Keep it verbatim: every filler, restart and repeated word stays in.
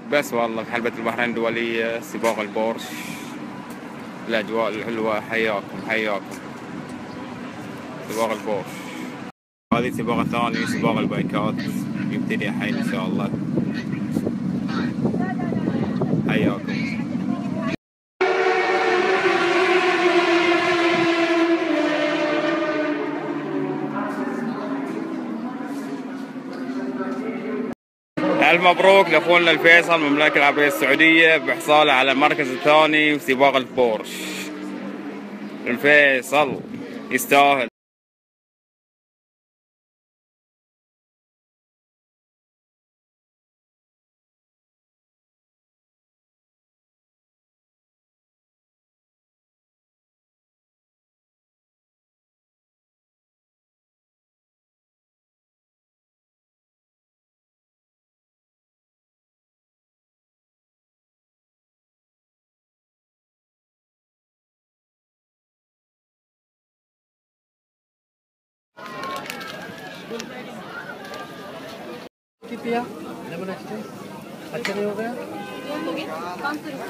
بس والله في حلبة البحرين الدولية سباق البورش، الأجواء الحلوة. حياكم حياكم. سباق البورش هذه سباق ثاني، سباق البايكات يبتدي الحين إن شاء الله. حياكم. ألف مبروك لأخونا الفيصل من المملكة العربية السعودية بحصاله على المركز الثاني في سباق البورش. الفيصل يستاهل. किया lemon expanse अच्छा नहीं हो गया हो गया पाँच सौ